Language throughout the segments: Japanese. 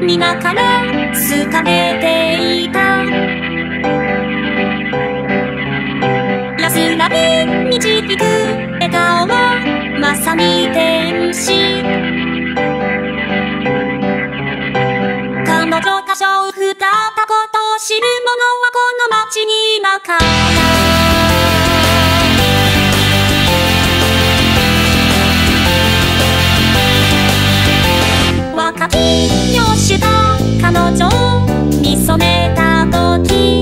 皆から好かれていた。安らぎ導く笑顔はまさに天使。彼女が娼婦だったことを知る者はこの街に今から若き漁師が彼女を見初めた時、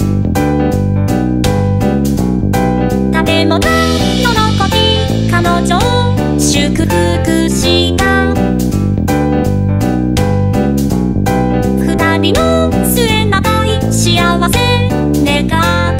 誰もが喜び彼女を祝福した。二人の末永い幸せ願う